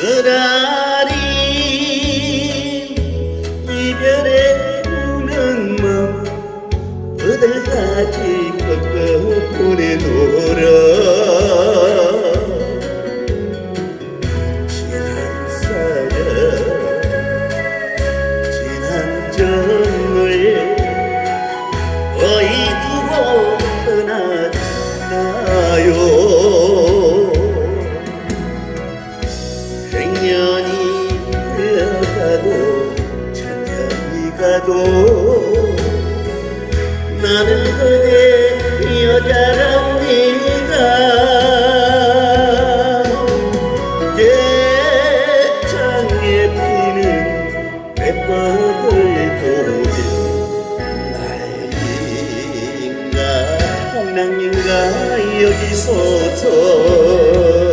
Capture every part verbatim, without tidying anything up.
그날이 이별에 우는 맘 그들까지 꺾어 보내노라. 지난 사랑 지난 정을 어이 두고 떠나나요. 백년이 흘러가도 천년이 가도 나는 그대 여자랍니다. 예창에 피는 백버들 도는 날인가 홍랑인가 여기 서서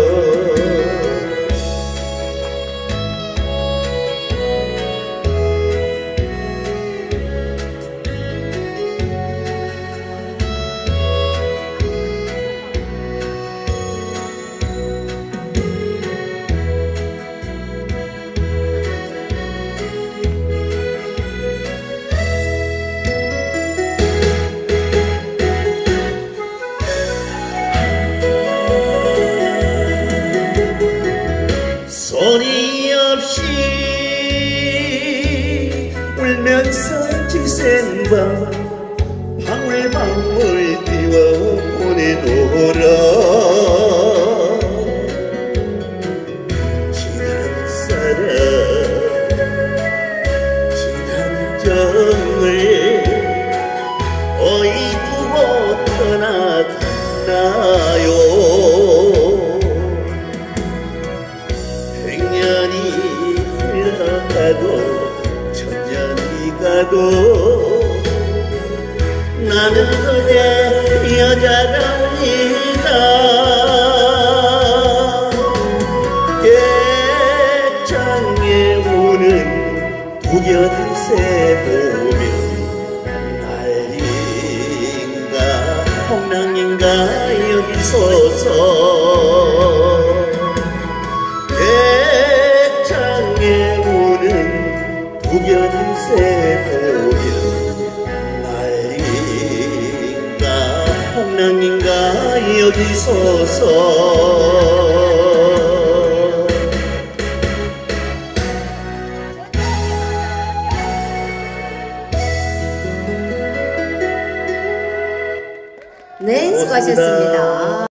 소리 없이 울면서 지샌 밤 방울방울 띄워 보내노라. 지난 사랑 지난 정을 어이 두고 떠나갔나요. 백년이 흘러가도 천년이 가도 나는 그대 여자랍니다. 예창에 우는 두견새 보면 난리인가 홍랑인가 여기 서서 두견새 보면 난리인가 홍랑인가 여기 서서 네, 수고하셨습니다.